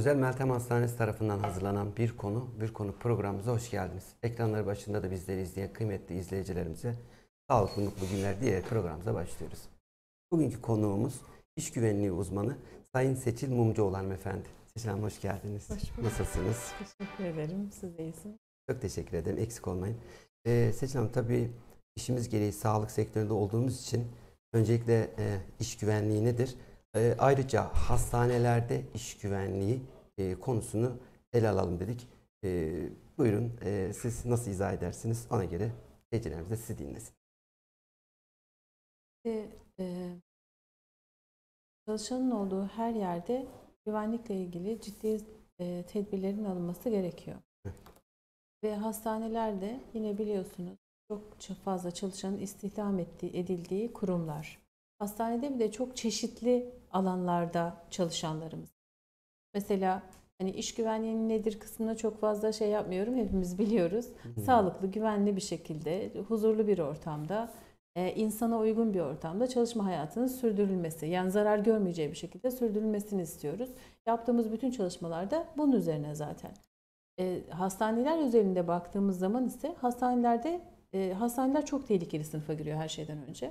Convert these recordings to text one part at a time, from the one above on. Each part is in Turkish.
Özel Meltem Hastanesi tarafından hazırlanan Bir Konu programımıza hoş geldiniz. Ekranları başında da bizleri izleyen kıymetli izleyicilerimize sağlıklı mutlu günler diyerek programımıza başlıyoruz. Bugünkü konuğumuz iş güvenliği uzmanı Sayın Seçil Mumcuoğlu hanımefendi. Seçil Hanım hoş geldiniz. Hoş bulduk. Nasılsınız? Teşekkür ederim. Siz de iyisiniz. Çok teşekkür ederim. Eksik olmayın. Seçil Hanım, tabii işimiz gereği sağlık sektöründe olduğumuz için öncelikle iş güvenliği nedir? Ayrıca hastanelerde iş güvenliği konusunu ele alalım dedik. Buyurun, siz nasıl izah edersiniz? Ona göre seyircilerimiz de sizi dinlesin. Ve, çalışanın olduğu her yerde güvenlikle ilgili ciddi tedbirlerin alınması gerekiyor. Ve hastanelerde yine biliyorsunuz çok fazla çalışanın istihdam edildiği kurumlar. Hastanede bir de çok çeşitli alanlarda çalışanlarımız. Mesela hani iş güvenliğinin nedir kısmına çok fazla şey yapmıyorum. Hepimiz biliyoruz. Sağlıklı, güvenli bir şekilde, huzurlu bir ortamda, insana uygun bir ortamda çalışma hayatının sürdürülmesi, yani zarar görmeyeceği bir şekilde sürdürülmesini istiyoruz. Yaptığımız bütün çalışmalarda bunun üzerine zaten. Hastaneler özelinde baktığımız zaman ise hastaneler çok tehlikeli sınıfa giriyor her şeyden önce.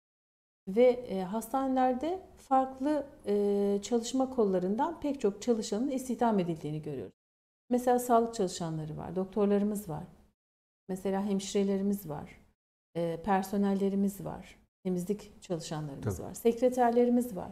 Ve hastanelerde farklı çalışma kollarından pek çok çalışanın istihdam edildiğini görüyoruz. Mesela sağlık çalışanları var, doktorlarımız var, mesela hemşirelerimiz var, personellerimiz var, temizlik çalışanlarımız var, sekreterlerimiz var.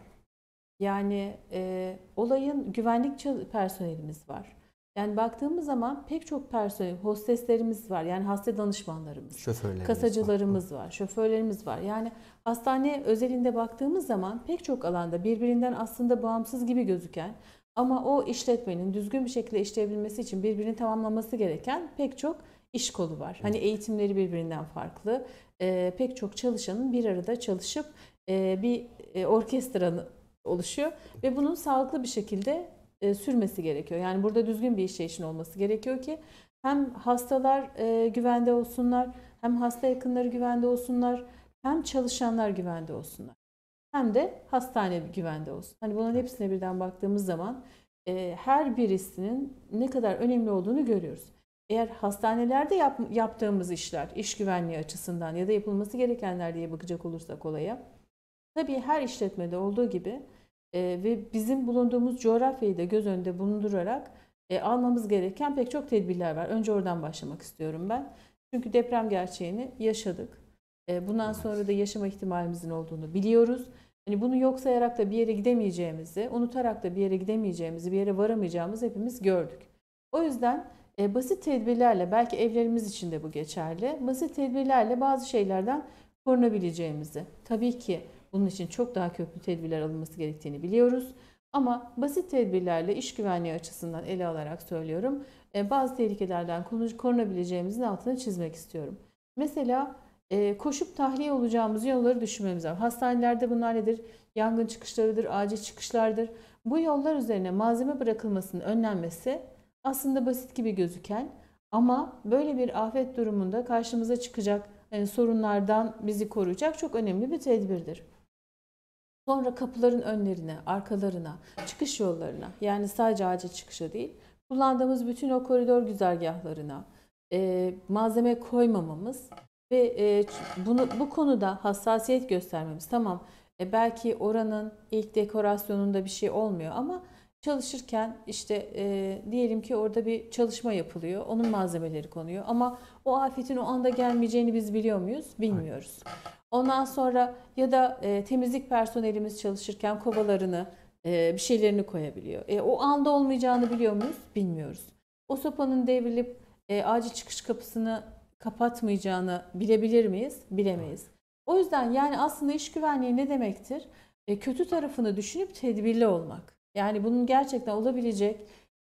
Yani olayın güvenlik personelimiz var. Yani baktığımız zaman pek çok personel, hosteslerimiz var, yani hasta danışmanlarımız, kasacılarımız var, şoförlerimiz var. Yani hastane özelinde baktığımız zaman pek çok alanda birbirinden aslında bağımsız gibi gözüken ama o işletmenin düzgün bir şekilde işleyebilmesi için birbirini tamamlaması gereken pek çok iş kolu var. Hani eğitimleri birbirinden farklı, pek çok çalışanın bir arada çalışıp bir orkestra oluşuyor ve bunun sağlıklı bir şekilde sürmesi gerekiyor. Yani burada düzgün bir işleyişin olması gerekiyor ki hem hastalar güvende olsunlar, hem hasta yakınları güvende olsunlar, hem çalışanlar güvende olsunlar. Hem de hastane güvende olsun. Hani bunların hepsine birden baktığımız zaman her birisinin ne kadar önemli olduğunu görüyoruz. Eğer hastanelerde yaptığımız işler, iş güvenliği açısından ya da yapılması gerekenler diye bakacak olursak olaya, tabii her işletmede olduğu gibi ve bizim bulunduğumuz coğrafyayı da göz önünde bulundurarak almamız gereken pek çok tedbirler var. Önce oradan başlamak istiyorum ben. Çünkü deprem gerçeğini yaşadık. Bundan sonra da yaşama ihtimalimizin olduğunu biliyoruz. Hani bunu yok sayarak da bir yere gidemeyeceğimizi, unutarak da bir yere gidemeyeceğimizi, bir yere varamayacağımızı hepimiz gördük. O yüzden basit tedbirlerle, belki evlerimiz için de bu geçerli, basit tedbirlerle bazı şeylerden korunabileceğimizi, tabii ki bunun için çok daha köklü tedbirler alınması gerektiğini biliyoruz. Ama basit tedbirlerle iş güvenliği açısından ele alarak söylüyorum. Bazı tehlikelerden korunabileceğimizin altını çizmek istiyorum. Mesela koşup tahliye olacağımız yolları düşünmemiz lazım. Hastanelerde bunlar nedir? Yangın çıkışlarıdır, acil çıkışlardır. Bu yollar üzerine malzeme bırakılmasının önlenmesi aslında basit gibi gözüken ama böyle bir afet durumunda karşımıza çıkacak sorunlardan bizi koruyacak çok önemli bir tedbirdir. Sonra kapıların önlerine, arkalarına, çıkış yollarına, yani sadece acil çıkışa değil, kullandığımız bütün o koridor güzergahlarına malzeme koymamamız ve bu konuda hassasiyet göstermemiz. Tamam, belki oranın ilk dekorasyonunda bir şey olmuyor ama çalışırken işte diyelim ki orada bir çalışma yapılıyor, onun malzemeleri konuyor ama o afetin o anda gelmeyeceğini biz biliyor muyuz? Bilmiyoruz. Ondan sonra ya da temizlik personelimiz çalışırken kovalarını, bir şeylerini koyabiliyor. O anda olmayacağını biliyor muyuz? Bilmiyoruz. O sopanın devrilip acil çıkış kapısını kapatmayacağını bilebilir miyiz? Bilemeyiz. O yüzden yani aslında iş güvenliği ne demektir? Kötü tarafını düşünüp tedbirli olmak. Yani bunun gerçekten olabilecek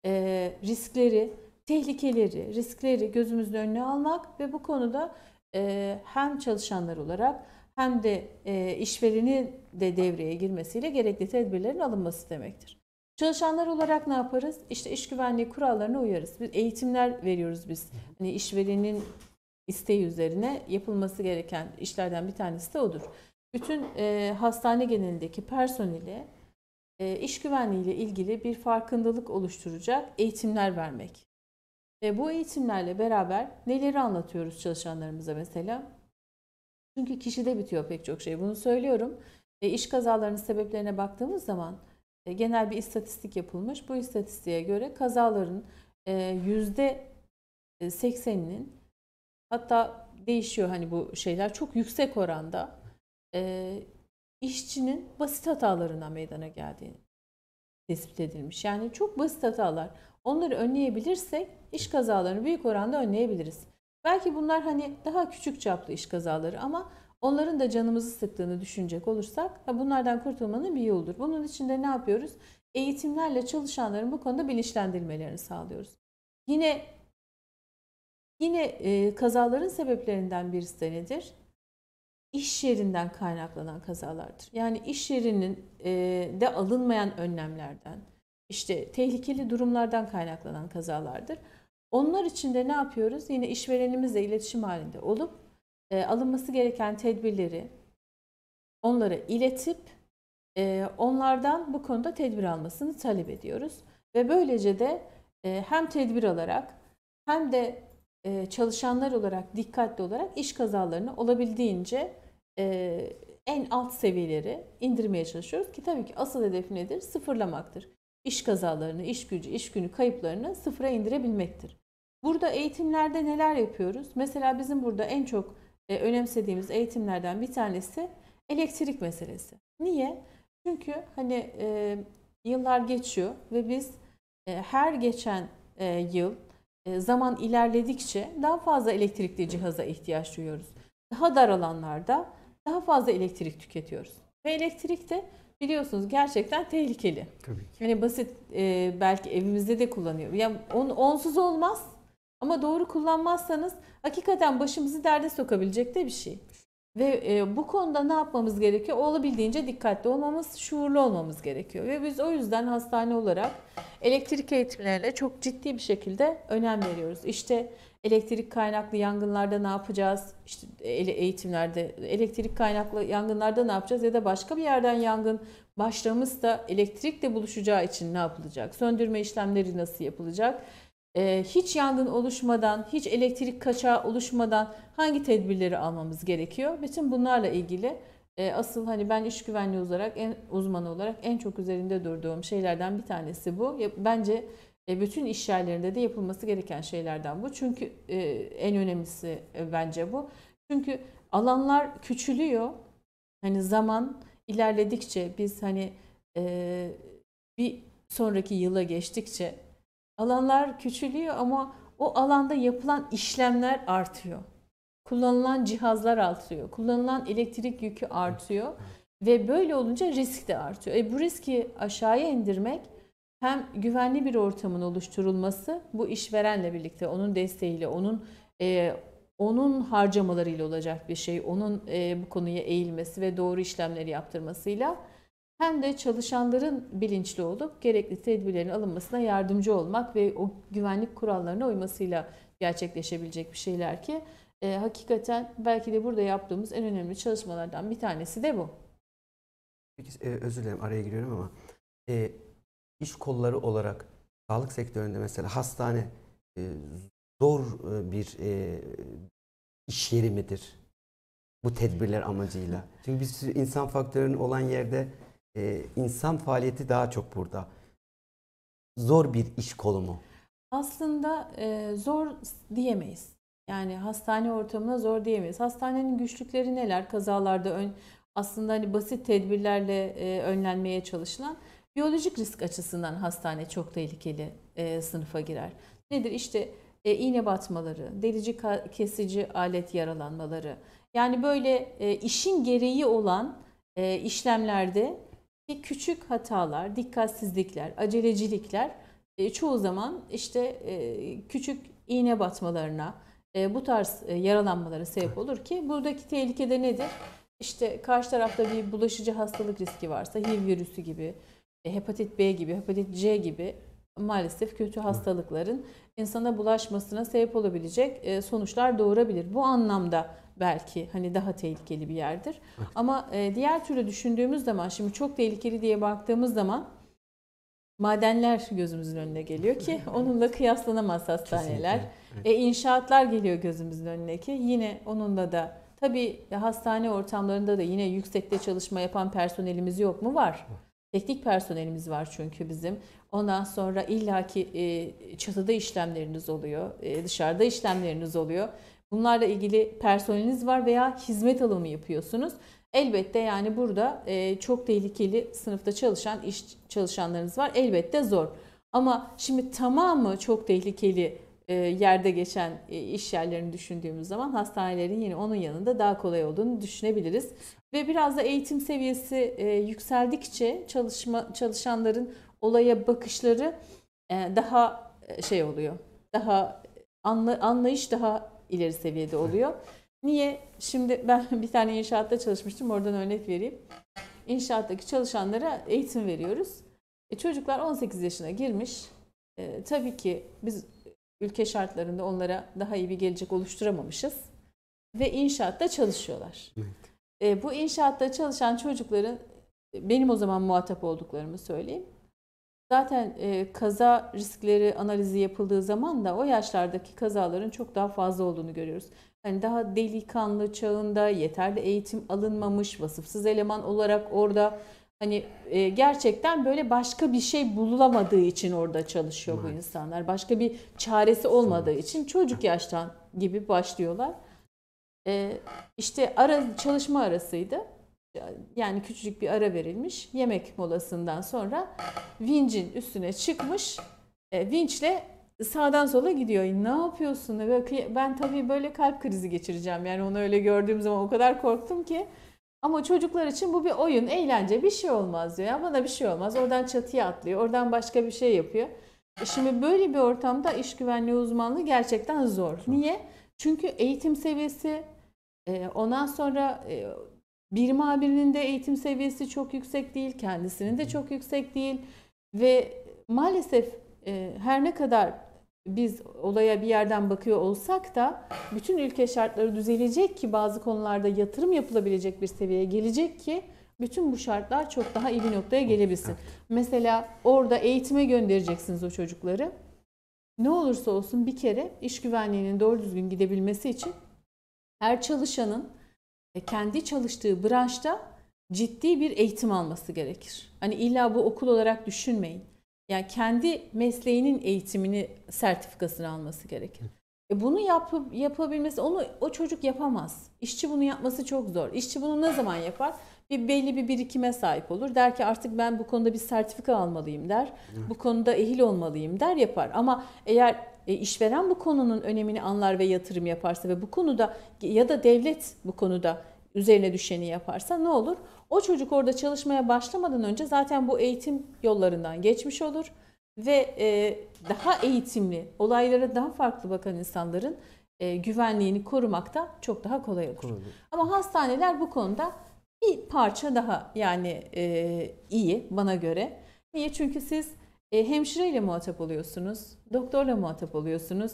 riskleri, tehlikeleri, riskleri gözümüzün önüne almak ve bu konuda hem çalışanlar olarak hem de işvereni de devreye girmesiyle gerekli tedbirlerin alınması demektir. Çalışanlar olarak ne yaparız? İşte iş güvenliği kurallarına uyarız. Biz eğitimler veriyoruz biz. Hani işverenin isteği üzerine yapılması gereken işlerden bir tanesi de odur. Bütün hastane genelindeki personeli iş güvenliği ile ilgili bir farkındalık oluşturacak eğitimler vermek. Ve bu eğitimlerle beraber neleri anlatıyoruz çalışanlarımıza mesela? Çünkü kişide bitiyor pek çok şey. Bunu söylüyorum. İş kazalarının sebeplerine baktığımız zaman genel bir istatistik yapılmış. Bu istatistiğe göre kazaların %80'inin, hatta değişiyor hani bu şeyler, çok yüksek oranda işçinin basit hatalarından meydana geldiğini tespit edilmiş. Yani çok basit hatalar. Onları önleyebilirsek iş kazalarını büyük oranda önleyebiliriz. Belki bunlar hani daha küçük çaplı iş kazaları ama onların da canımızı sıktığını düşünecek olursak bunlardan kurtulmanın bir yoludur. Bunun için de ne yapıyoruz? Eğitimlerle çalışanların bu konuda bilinçlendirilmelerini sağlıyoruz. Yine kazaların sebeplerinden birisi de nedir? İş yerinden kaynaklanan kazalardır. Yani iş yerinin de alınmayan önlemlerden, işte tehlikeli durumlardan kaynaklanan kazalardır. Onlar için de ne yapıyoruz? Yine işverenimizle iletişim halinde olup alınması gereken tedbirleri onlara iletip onlardan bu konuda tedbir almasını talep ediyoruz. Ve böylece de hem tedbir alarak hem de çalışanlar olarak dikkatli olarak iş kazalarını olabildiğince en alt seviyeleri indirmeye çalışıyoruz ki tabii ki asıl hedef nedir? Sıfırlamaktır. İş kazalarını, iş gücü, iş günü kayıplarını sıfıra indirebilmektir. Burada eğitimlerde neler yapıyoruz? Mesela bizim burada en çok önemsediğimiz eğitimlerden bir tanesi elektrik meselesi. Niye? Çünkü hani yıllar geçiyor ve biz her geçen yıl zaman ilerledikçe daha fazla elektrikli cihaza ihtiyaç duyuyoruz. Daha dar alanlarda daha fazla elektrik tüketiyoruz. Ve elektrik de biliyorsunuz gerçekten tehlikeli. Tabii ki. Yani basit belki evimizde de kullanıyor. Yani onsuz olmaz ama doğru kullanmazsanız hakikaten başımızı derde sokabilecek de bir şey. Ve bu konuda ne yapmamız gerekiyor? Olabildiğince dikkatli olmamız, şuurlu olmamız gerekiyor. Ve biz o yüzden hastane olarak elektrik eğitimlerine çok ciddi bir şekilde önem veriyoruz. İşte elektrik kaynaklı yangınlarda ne yapacağız? İşte eğitimlerde elektrik kaynaklı yangınlarda ne yapacağız? Ya da başka bir yerden yangın başlamışsa elektrikle buluşacağı için ne yapılacak? Söndürme işlemleri nasıl yapılacak? Hiç yangın oluşmadan, hiç elektrik kaçağı oluşmadan hangi tedbirleri almamız gerekiyor? Bütün bunlarla ilgili asıl hani ben iş güvenliği olarak, uzmanı olarak en çok üzerinde durduğum şeylerden bir tanesi bu. Bence bütün iş yerlerinde de yapılması gereken şeylerden bu. Çünkü en önemlisi bence bu. Çünkü alanlar küçülüyor. Hani zaman ilerledikçe biz hani bir sonraki yıla geçtikçe alanlar küçülüyor ama o alanda yapılan işlemler artıyor. Kullanılan cihazlar artıyor. Kullanılan elektrik yükü artıyor. Ve böyle olunca risk de artıyor. Bu riski aşağıya indirmek hem güvenli bir ortamın oluşturulması, bu işverenle birlikte, onun desteğiyle, onun harcamalarıyla olacak bir şey. Onun bu konuya eğilmesi ve doğru işlemleri yaptırmasıyla hem de çalışanların bilinçli olup gerekli tedbirlerin alınmasına yardımcı olmak ve o güvenlik kurallarına uymasıyla gerçekleşebilecek bir şeyler ki hakikaten belki de burada yaptığımız en önemli çalışmalardan bir tanesi de bu. Peki, özür dilerim araya giriyorum ama iş kolları olarak sağlık sektöründe mesela hastane zor bir iş yeri midir? Bu tedbirler amacıyla. Çünkü bir sürü insan faktörünün olan yerde insan faaliyeti daha çok burada. Zor bir iş kolu mu? Aslında zor diyemeyiz. Yani hastane ortamına zor diyemeyiz. Hastanenin güçlükleri neler? Kazalarda aslında hani basit tedbirlerle önlenmeye çalışılan biyolojik risk açısından hastane çok tehlikeli sınıfa girer. Nedir? İşte iğne batmaları, delici kesici alet yaralanmaları. Yani böyle işin gereği olan işlemlerde küçük hatalar, dikkatsizlikler, acelecilikler çoğu zaman işte küçük iğne batmalarına, bu tarz yaralanmalara sebep olur ki buradaki tehlikede nedir? İşte karşı tarafta bir bulaşıcı hastalık riski varsa HIV virüsü gibi, hepatit B gibi, hepatit C gibi maalesef kötü hastalıkların insana bulaşmasına sebep olabilecek sonuçlar doğurabilir. Bu anlamda belki hani daha tehlikeli bir yerdir. Evet. Ama diğer türlü düşündüğümüz zaman, şimdi çok tehlikeli diye baktığımız zaman madenler gözümüzün önüne geliyor ki onunla kıyaslanamaz hastaneler. Kesinlikle. Evet. İnşaatlar geliyor gözümüzün önüne ki yine onunla da tabii hastane ortamlarında da yine yüksekte çalışma yapan personelimiz yok mu? Var. Teknik personelimiz var çünkü bizim. Ondan sonra illaki çatıda işlemleriniz oluyor, dışarıda işlemleriniz oluyor. Bunlarla ilgili personeliniz var veya hizmet alımı yapıyorsunuz. Elbette yani burada çok tehlikeli sınıfta çalışan çalışanlarınız var. Elbette zor. Ama şimdi tamamı çok tehlikeli yerde geçen iş yerlerini düşündüğümüz zaman hastanelerin yine onun yanında daha kolay olduğunu düşünebiliriz. Ve biraz da eğitim seviyesi yükseldikçe çalışanların olaya bakışları daha şey oluyor. Daha anlayış daha ileri seviyede oluyor. Niye? Şimdi ben bir tane inşaatta çalışmıştım. Oradan örnek vereyim. İnşaattaki çalışanlara eğitim veriyoruz. Çocuklar 18 yaşına girmiş. Tabii ki biz ülke şartlarında onlara daha iyi bir gelecek oluşturamamışız. Ve inşaatta çalışıyorlar. Evet. Bu inşaatta çalışan çocukların benim o zaman muhatap olduklarımı söyleyeyim. Zaten kaza riskleri analizi yapıldığı zaman da o yaşlardaki kazaların çok daha fazla olduğunu görüyoruz. Hani daha delikanlı çağında yeterli eğitim alınmamış, vasıfsız eleman olarak orada hani gerçekten böyle başka bir şey bulunamadığı için orada çalışıyor bu insanlar. Başka bir çaresi olmadığı için çocuk yaştan gibi başlıyorlar. İşte çalışma arasıydı. Yani küçücük bir ara verilmiş. Yemek molasından sonra vincin üstüne çıkmış. Vinçle sağdan sola gidiyor. Ne yapıyorsun? Ben tabii böyle kalp krizi geçireceğim. Yani onu öyle gördüğüm zaman o kadar korktum ki. Ama çocuklar için bu bir oyun, eğlence, bir şey olmaz diyor. Ya bana bir şey olmaz. Oradan çatıya atlıyor. Oradan başka bir şey yapıyor. Şimdi böyle bir ortamda iş güvenliği uzmanlığı gerçekten zor. Niye? Çünkü eğitim seviyesi, ondan sonra birim amirinin de eğitim seviyesi çok yüksek değil. Kendisinin de çok yüksek değil. Ve maalesef her ne kadar biz olaya bir yerden bakıyor olsak da bütün ülke şartları düzelecek ki bazı konularda yatırım yapılabilecek bir seviyeye gelecek ki bütün bu şartlar çok daha iyi bir noktaya gelebilsin. Mesela orada eğitime göndereceksiniz o çocukları. Ne olursa olsun bir kere iş güvenliğinin doğru düzgün gidebilmesi için her çalışanın kendi çalıştığı branşta ciddi bir eğitim alması gerekir. Hani illa bu okul olarak düşünmeyin. Yani kendi mesleğinin eğitimini, sertifikasını alması gerekir. Bunu yapabilmesi, onu o çocuk yapamaz. İşçi bunu yapması çok zor. İşçi bunu ne zaman yapar? Belli bir birikime sahip olur. Der ki artık ben bu konuda bir sertifika almalıyım der. Bu konuda ehil olmalıyım der, yapar. Ama eğer işveren bu konunun önemini anlar ve yatırım yaparsa ve bu konuda ya da devlet bu konuda üzerine düşeni yaparsa ne olur? O çocuk orada çalışmaya başlamadan önce zaten bu eğitim yollarından geçmiş olur ve daha eğitimli, olaylara daha farklı bakan insanların güvenliğini korumakta çok daha kolay olur. Ama hastaneler bu konuda bir parça daha yani iyi bana göre. Niye? Çünkü siz hemşireyle muhatap oluyorsunuz, doktorla muhatap oluyorsunuz.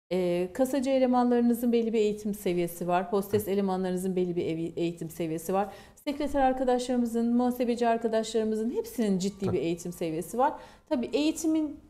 Kasacı elemanlarınızın belli bir eğitim seviyesi var. Hostes elemanlarınızın belli bir eğitim seviyesi var. Sekreter arkadaşlarımızın, muhasebeci arkadaşlarımızın hepsinin ciddi bir eğitim seviyesi var. Tabii eğitimin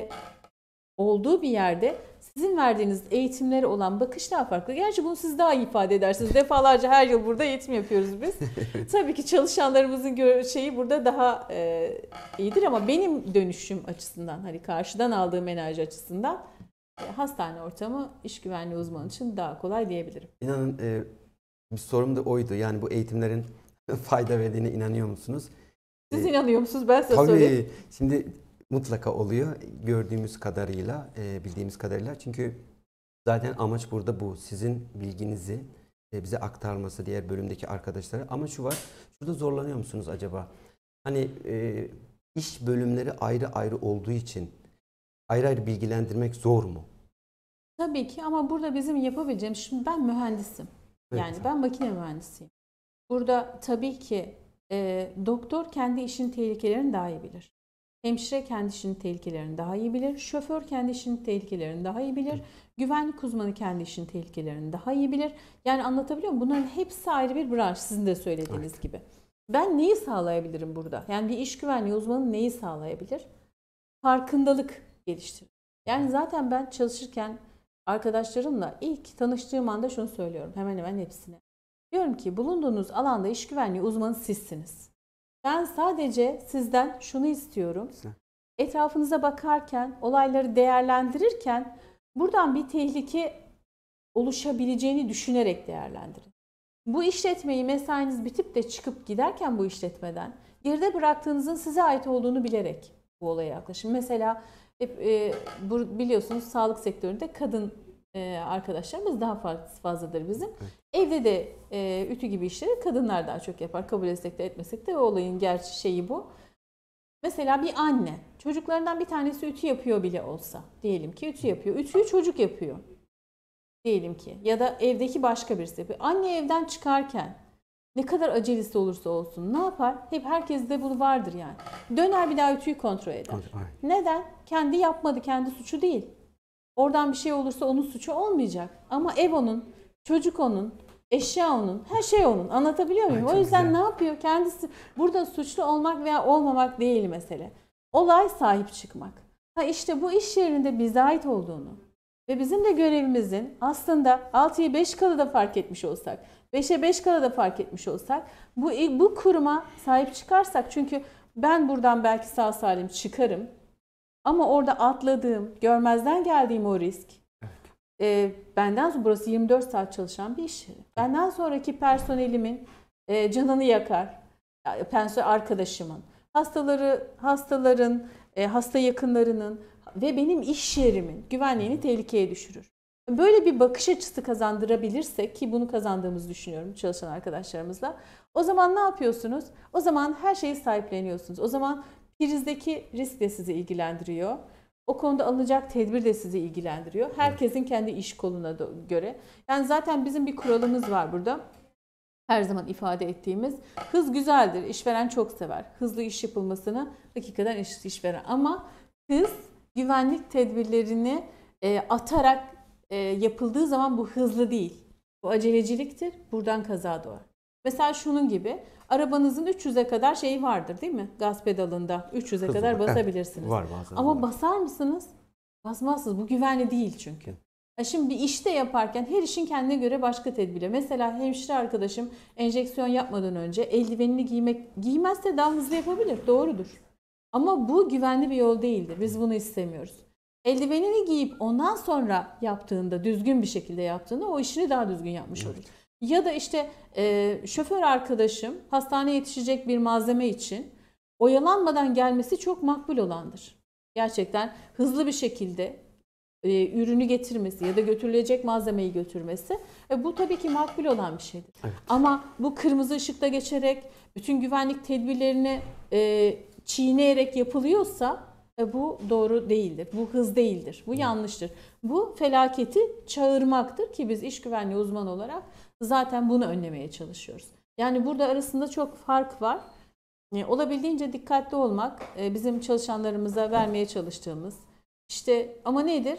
olduğu bir yerde sizin verdiğiniz eğitimlere olan bakış daha farklı. Gerçi bunu siz daha iyi ifade edersiniz. Defalarca her yıl burada eğitim yapıyoruz biz. Tabii ki çalışanlarımızın şeyi burada daha iyidir ama benim dönüşüm açısından, hani karşıdan aldığım enerji açısından hastane ortamı iş güvenliği uzmanı için daha kolay diyebilirim. İnanın bir sorum da oydu. Yani bu eğitimlerin fayda verdiğine inanıyor musunuz? Siz inanıyor musunuz? Ben size tabii, söyleyeyim. şimdi mutlaka oluyor. Gördüğümüz kadarıyla, bildiğimiz kadarıyla. Çünkü zaten amaç burada bu. Sizin bilginizi bize aktarması diğer bölümdeki arkadaşlara. Ama şu var, şurada zorlanıyor musunuz acaba? Hani iş bölümleri ayrı ayrı olduğu için ayrı ayrı bilgilendirmek zor mu? Tabii ki ama burada bizim yapabileceğimiz, şimdi ben mühendisim. Yani Evet. ben makine mühendisiyim. Burada tabii ki doktor kendi işin tehlikelerini daha iyi bilir. Hemşire kendi işinin tehlikelerini daha iyi bilir. Şoför kendi işinin tehlikelerini daha iyi bilir. Güvenlik uzmanı kendi işinin tehlikelerini daha iyi bilir. Yani anlatabiliyor muyum? Bunların hepsi ayrı bir branş, sizin de söylediğiniz gibi. Ben neyi sağlayabilirim burada? Yani bir iş güvenliği uzmanı neyi sağlayabilir? Farkındalık geliştirir. Yani zaten ben çalışırken arkadaşlarımla ilk tanıştığım anda şunu söylüyorum hemen hemen hepsine. Diyorum ki bulunduğunuz alanda iş güvenliği uzmanı sizsiniz. Ben sadece sizden şunu istiyorum. Etrafınıza bakarken, olayları değerlendirirken buradan bir tehlike oluşabileceğini düşünerek değerlendirin. Bu işletmeyi mesainiz bitip de çıkıp giderken bu işletmeden geride bıraktığınızın size ait olduğunu bilerek bu olaya yaklaşın. Mesela biliyorsunuz sağlık sektöründe kadın arkadaşlarımız daha fazladır bizim. Evet. Evde de ütü gibi işleri kadınlar daha çok yapar. Kabul etsek de etmesek de olayın gerçi şeyi bu. Mesela bir anne çocuklarından bir tanesi ütü yapıyor bile olsa, diyelim ki ütü yapıyor. Ütüyü çocuk yapıyor. Diyelim ki ya da evdeki başka birisi yapıyor. Anne evden çıkarken ne kadar acelesi olursa olsun ne yapar? Hep herkeste bu vardır yani. Döner bir daha ütüyü kontrol eder. Neden? Kendi yapmadı, kendi suçu değil. Oradan bir şey olursa onun suçu olmayacak. Ama ev onun, çocuk onun, eşya onun, her şey onun. Anlatabiliyor muyum? O yüzden güzel. Ne yapıyor? Kendisi burada suçlu olmak veya olmamak değil mesele. Olay sahip çıkmak. İşte bu iş yerinde bize ait olduğunu ve bizim de görevimizin aslında 6'yı 5 kala da fark etmiş olsak, 5'e 5 kala da fark etmiş olsak bu kuruma sahip çıkarsak, çünkü ben buradan belki sağ salim çıkarım ama orada atladığım, görmezden geldiğim o risk, benden sonra burası 24 saat çalışan bir iş yeri. Benden sonraki personelimin canını yakar, arkadaşımın, hastaların, hasta yakınlarının ve benim iş yerimin güvenliğini tehlikeye düşürür. Böyle bir bakış açısı kazandırabilirsek, ki bunu kazandığımızı düşünüyorum çalışan arkadaşlarımızla, o zaman ne yapıyorsunuz? O zaman her şeyi sahipleniyorsunuz. O zaman prizdeki risk de sizi ilgilendiriyor. O konuda alınacak tedbir de sizi ilgilendiriyor. Herkesin kendi iş koluna göre. Yani zaten bizim bir kuralımız var burada. Her zaman ifade ettiğimiz, hız güzeldir. İşveren çok sever. Hızlı iş yapılmasını hakikaten işveren. Ama hız güvenlik tedbirlerini atarak yapıldığı zaman bu hızlı değil. Bu aceleciliktir. Buradan kaza doğar. Mesela şunun gibi, arabanızın 300'e kadar şeyi vardır değil mi? Gaz pedalında 300'e kadar basabilirsiniz. Var bazen. Ama basar mısınız? Basmazsınız. Bu güvenli değil çünkü. Şimdi bir işte yaparken her işin kendine göre başka tedbiri. Mesela hemşire arkadaşım enjeksiyon yapmadan önce eldivenini giymezse daha hızlı yapabilir. Doğrudur. Ama bu güvenli bir yol değildir. Biz bunu istemiyoruz. Eldivenini giyip ondan sonra yaptığında, düzgün bir şekilde yaptığında o işini daha düzgün yapmış olur. Ya da işte şoför arkadaşım hastaneye yetişecek bir malzeme için oyalanmadan gelmesi çok makbul olandır. Gerçekten hızlı bir şekilde ürünü getirmesi ya da götürülecek malzemeyi götürmesi bu tabii ki makbul olan bir şeydir. Evet. Ama bu kırmızı ışıkta geçerek bütün güvenlik tedbirlerini çiğneyerek yapılıyorsa bu doğru değildir. Bu hız değildir. Bu yanlıştır. Bu felaketi çağırmaktır ki biz iş güvenliği uzmanı olarak zaten bunu önlemeye çalışıyoruz. Yani burada arasında çok fark var. Olabildiğince dikkatli olmak bizim çalışanlarımıza vermeye çalıştığımız. İşte ama nedir?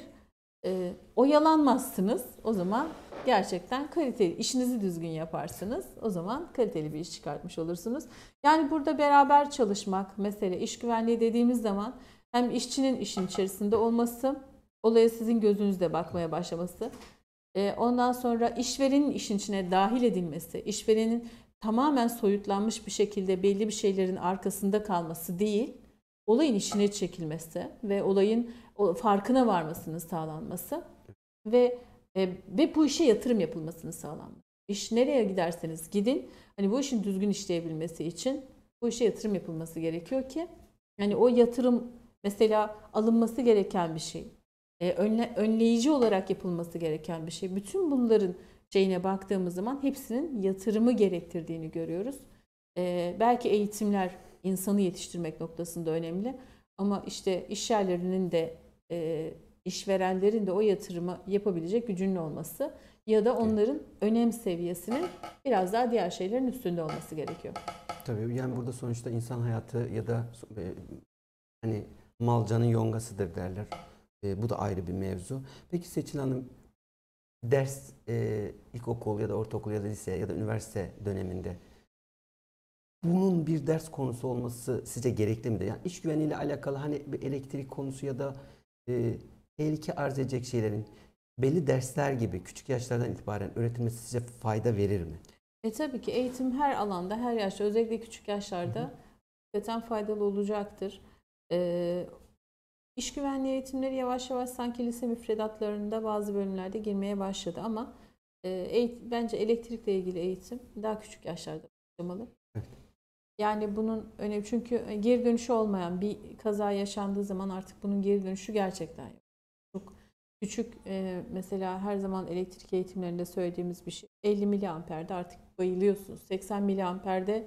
Oyalanmazsınız. O zaman gerçekten kaliteli, işinizi düzgün yaparsınız. O zaman kaliteli bir iş çıkartmış olursunuz. Yani burada beraber çalışmak, mesele iş güvenliği dediğimiz zaman hem işçinin işin içerisinde olması, olaya sizin gözünüzle bakmaya başlaması, ondan sonra işverenin işin içine dahil edilmesi, işverenin tamamen soyutlanmış bir şekilde belli bir şeylerin arkasında kalması değil, olayın içine çekilmesi ve olayın farkına varmasının sağlanması ve bu işe yatırım yapılmasının sağlanması. İş nereye giderseniz gidin, hani bu işin düzgün işleyebilmesi için bu işe yatırım yapılması gerekiyor ki, yani o yatırım mesela alınması gereken bir şey, önleyici olarak yapılması gereken bir şey. Bütün bunların şeyine baktığımız zaman hepsinin yatırımı gerektirdiğini görüyoruz. Belki eğitimler insanı yetiştirmek noktasında önemli ama işte iş yerlerinin de işverenlerin de o yatırımı yapabilecek gücünün olması ya da onların önem seviyesinin biraz daha diğer şeylerin üstünde olması gerekiyor. Tabii yani burada sonuçta insan hayatı ya da Hani mal canın yongasıdır derler. Bu da ayrı bir mevzu. Peki Seçil Hanım, ders ilkokul ya da ortaokul ya da lise ya da üniversite döneminde bunun bir ders konusu olması sizce gerekli midir? Yani iş güvenliğiyle alakalı hani bir elektrik konusu ya da tehlike arz edecek şeylerin belli dersler gibi küçük yaşlardan itibaren öğretilmesi sizce fayda verir mi? Tabii ki eğitim her alanda, her yaşta, özellikle küçük yaşlarda hakikaten faydalı olacaktır. İş güvenliği eğitimleri yavaş yavaş sanki lise müfredatlarında bazı bölümlerde girmeye başladı ama bence elektrikle ilgili eğitim daha küçük yaşlarda başlamalı. Evet. Yani bunun önemi, çünkü geri dönüşü olmayan bir kaza yaşandığı zaman artık bunun geri dönüşü gerçekten yok. Çok küçük, mesela her zaman elektrik eğitimlerinde söylediğimiz bir şey. 50 miliamperde artık bayılıyorsunuz. 80 miliamperde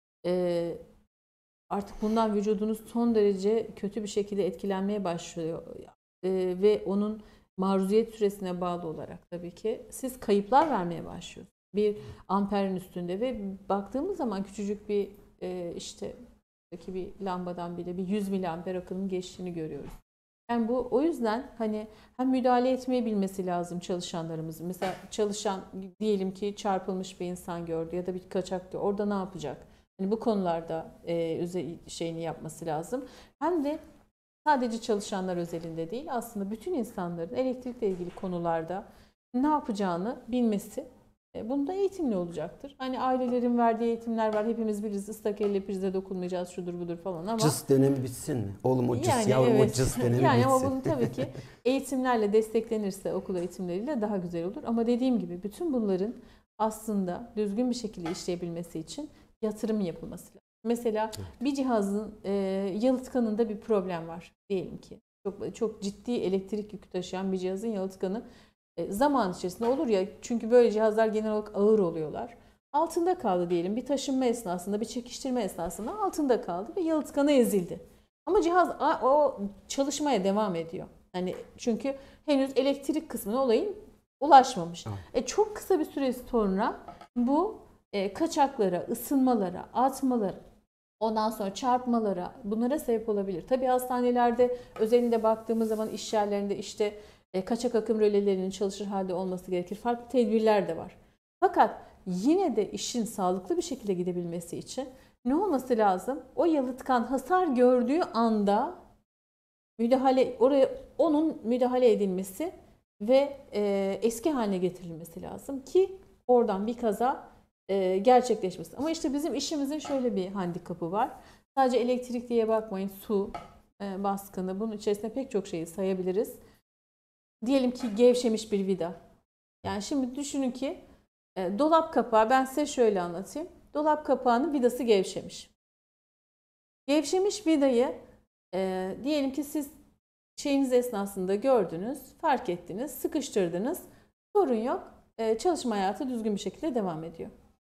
artık bundan vücudunuz son derece kötü bir şekilde etkilenmeye başlıyor. Ve onun maruziyet süresine bağlı olarak tabii ki siz kayıplar vermeye başlıyorsunuz. Bir amperin üstünde ve baktığımız zaman küçücük bir işte bir lambadan bile bir 100 miliamper akımın geçtiğini görüyoruz. Yani bu, o yüzden hani hem müdahale etmeyi bilmesi lazım çalışanlarımızın. Mesela çalışan diyelim ki çarpılmış bir insan gördü ya da bir kaçaktı. Orada ne yapacak? Hani bu konularda şeyini yapması lazım. Hem de sadece çalışanlar özelinde değil, aslında bütün insanların elektrikle ilgili konularda ne yapacağını bilmesi. Bunda eğitimli olacaktır. Hani ailelerin verdiği eğitimler var. Hepimiz biliriz, ıslak elle prize dokunmayacağız, şudur budur falan ama. Cıs dönemi bitsin mi? Oğlum o cıs, Yani yavrum evet. o cıs dönemi yani bitsin. ama bunu tabii ki eğitimlerle desteklenirse, okul eğitimleriyle daha güzel olur. Ama dediğim gibi bütün bunların aslında düzgün bir şekilde işleyebilmesi için yatırım yapılması lazım. Mesela bir cihazın yalıtkanında bir problem var diyelim ki. Çok ciddi elektrik yükü taşıyan bir cihazın yalıtkanı zaman içerisinde olur ya, çünkü böyle cihazlar genel olarak ağır oluyorlar. Altında kaldı diyelim, bir taşınma esnasında, bir çekiştirme esnasında altında kaldı ve yalıtkanı ezildi. Ama cihaz o çalışmaya devam ediyor. Hani çünkü henüz elektrik kısmına olayın ulaşmamış. Çok kısa bir süre sonra bu kaçaklara, ısınmalara, atmalara, ondan sonra çarpmalara, bunlara sebep olabilir. Tabii hastanelerde özelinde baktığımız zaman iş yerlerinde işte kaçak akım rölelerinin çalışır halde olması gerekir. Farklı tedbirler de var. Fakat yine de işin sağlıklı bir şekilde gidebilmesi için ne olması lazım? O yalıtkan hasar gördüğü anda onun müdahale edilmesi ve eski haline getirilmesi lazım ki oradan bir kaza gerçekleşmesin. Ama işte bizim işimizin şöyle bir handikapı var. Sadece elektrik diye bakmayın, su baskını, bunun içerisinde pek çok şeyi sayabiliriz. Diyelim ki gevşemiş bir vida. Yani şimdi düşünün ki dolap kapağı, ben size şöyle anlatayım. Dolap kapağının vidası gevşemiş. Gevşemiş vidayı diyelim ki siz şeyiniz esnasında gördünüz, fark ettiniz, sıkıştırdınız. Sorun yok. Çalışma hayatı düzgün bir şekilde devam ediyor.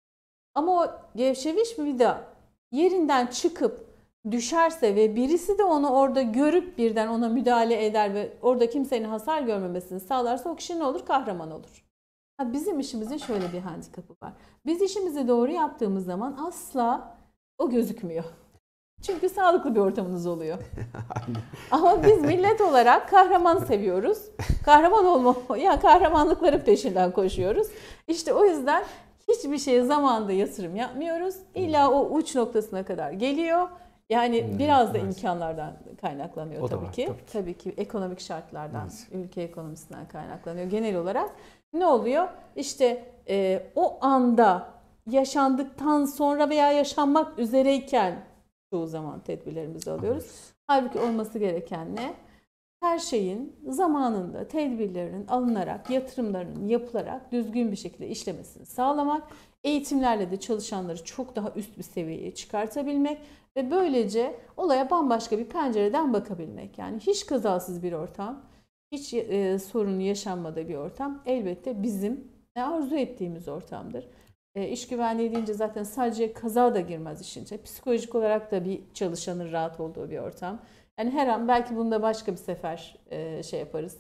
Ama o gevşemiş vida yerinden çıkıp düşerse ve birisi de onu orada görüp birden ona müdahale eder ve orada kimsenin hasar görmemesini sağlarsa o kişi ne olur? Kahraman olur. Bizim işimizin şöyle bir handikapı var. Biz işimizi doğru yaptığımız zaman asla o gözükmüyor. Çünkü sağlıklı bir ortamınız oluyor. Ama biz millet olarak kahraman seviyoruz. Kahramanlıkların peşinden koşuyoruz. İşte o yüzden hiçbir şeye zamanında yatırım yapmıyoruz. İlla o uç noktasına kadar geliyor. Yani biraz da imkanlardan kaynaklanıyor tabii ki. Tabii ki ekonomik şartlardan, ülke ekonomisinden kaynaklanıyor genel olarak. Ne oluyor? İşte o anda yaşandıktan sonra veya yaşanmak üzereyken çoğu zaman tedbirlerimizi alıyoruz. Halbuki olması gereken ne? Her şeyin zamanında tedbirlerinin alınarak, yatırımlarının yapılarak düzgün bir şekilde işlemesini sağlamak, eğitimlerle de çalışanları çok daha üst bir seviyeye çıkartabilmek ve böylece olaya bambaşka bir pencereden bakabilmek. Yani hiç kazasız bir ortam, hiç sorun yaşanmadığı bir ortam elbette bizim arzu ettiğimiz ortamdır. İş güvenliği deyince zaten sadece kaza da girmez işin içine. Psikolojik olarak da bir çalışanın rahat olduğu bir ortam. Yani her an belki bunda başka bir sefer şey yaparız.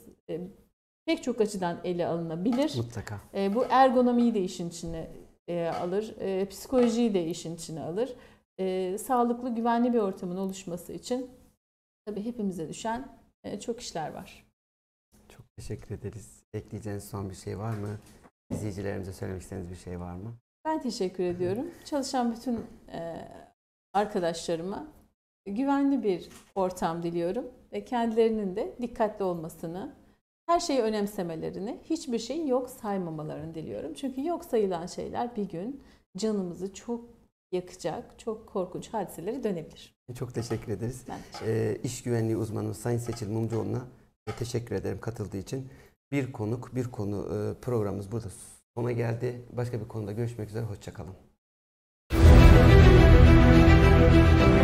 Pek çok açıdan ele alınabilir. Mutlaka. Bu ergonomiyi de işin içine alır. Psikolojiyi de işin içine alır. Sağlıklı, güvenli bir ortamın oluşması için Tabii hepimize düşen çok işler var. Çok teşekkür ederiz. Ekleyeceğiniz son bir şey var mı? İzleyicilerimize söylemek istediğiniz bir şey var mı? Ben teşekkür ediyorum. Çalışan bütün arkadaşlarıma güvenli bir ortam diliyorum ve kendilerinin de dikkatli olmasını, her şeyi önemsemelerini, hiçbir şey yok saymamalarını diliyorum. Çünkü yok sayılan şeyler bir gün canımızı çok yakacak, çok korkunç hadiseleri dönebilir. Çok teşekkür ederiz. Ben teşekkür ederim. İş güvenliği uzmanımız Sayın Seçil Mumcuoğlu'na teşekkür ederim katıldığı için. Bir konuk, bir konu programımız burada sona geldi. Başka bir konuda görüşmek üzere. Hoşça kalın.